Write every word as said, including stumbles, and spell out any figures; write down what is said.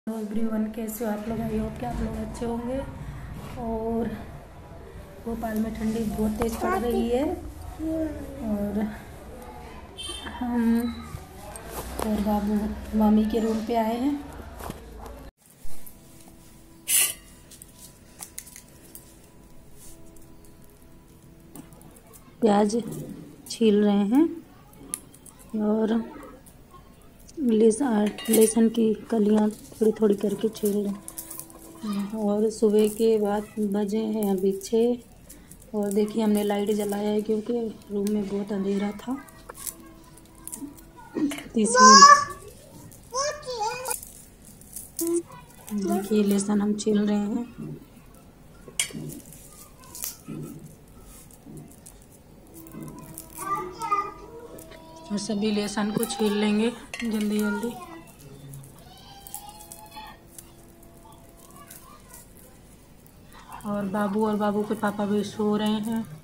Hello everyone, कैसे हो आप लोग? आई होप कि आप लोग अच्छे होंगे। और भोपाल में ठंडी बहुत तेज़ पड़ रही है और हम और बाबू मामी के रूम पे आए हैं। प्याज छील रहे हैं और लहसुन की कलियां थोड़ी थोड़ी करके छील रहे हैं। और सुबह के बाद बजे हैं अभी छः। और देखिए हमने लाइट जलाया है क्योंकि रूम में बहुत अंधेरा था, इसलिए देखिए लहसुन हम छील रहे हैं। और सभी लहसुन को छील लेंगे जल्दी जल्दी। और बाबू और बाबू के पापा भी सो रहे हैं।